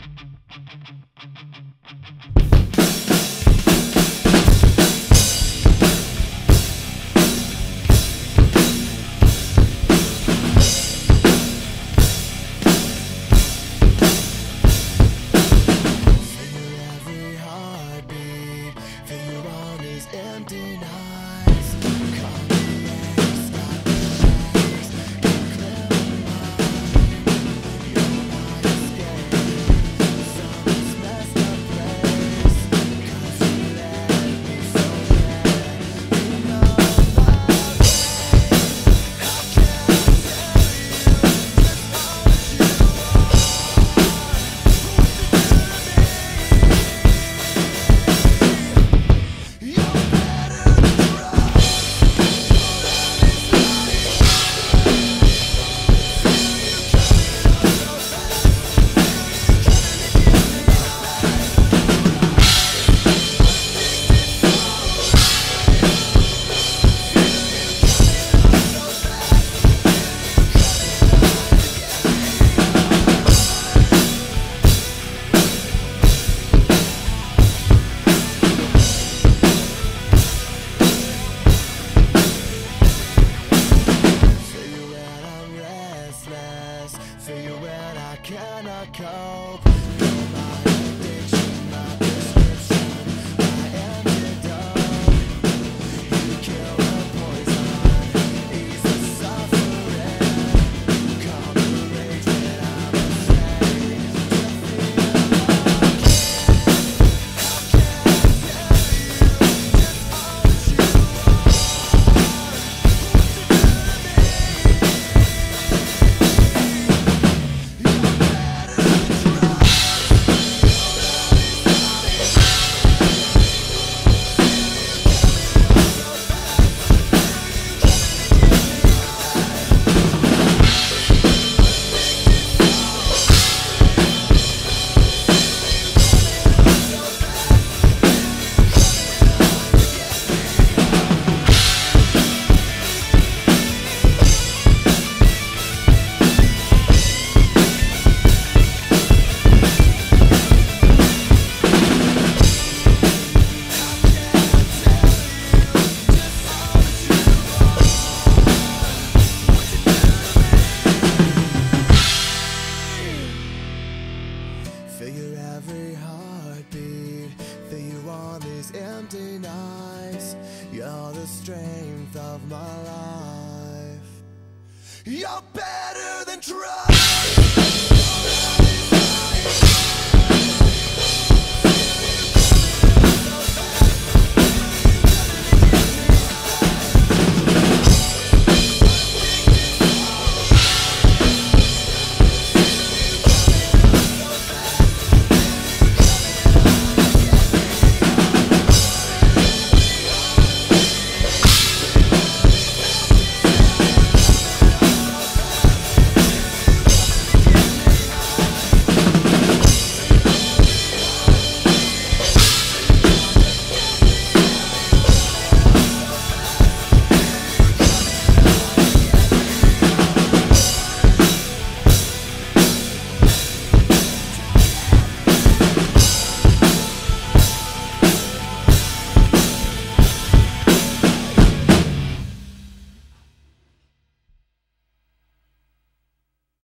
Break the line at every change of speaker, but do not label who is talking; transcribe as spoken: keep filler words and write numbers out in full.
Empty nights, call me ace, got the shakes, can't clear my mind. You're my escape, some messed up place, 'cause you let me so bad. You know my way. How can I tell you just how much you are? What you do to me? You're feel you when I cannot cope. You're my addiction, my prescription, my antidote. You kill the poison, ease the suffering. Calm the rage when I'm afraid to feel again. How can I tell you just how much you are? What you do to me? Feel your every heartbeat, feel you on these empty nights. You're the strength of my life. You're better than drugs.